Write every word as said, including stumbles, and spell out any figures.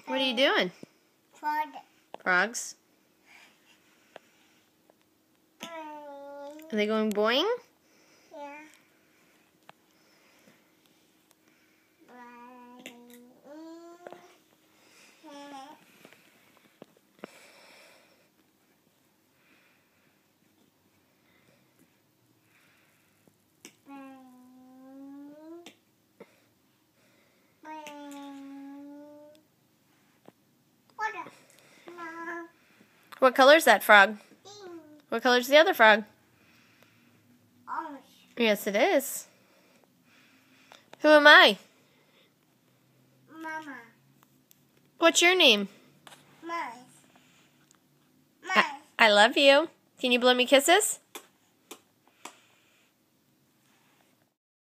What are you doing? Frog. Frogs. Are they going boing? Yeah. What color is that frog? What color is the other frog? Orange. Yes, it is. Who am I? Mama. What's your name? Mice. I, Mice. I love you. Can you blow me kisses?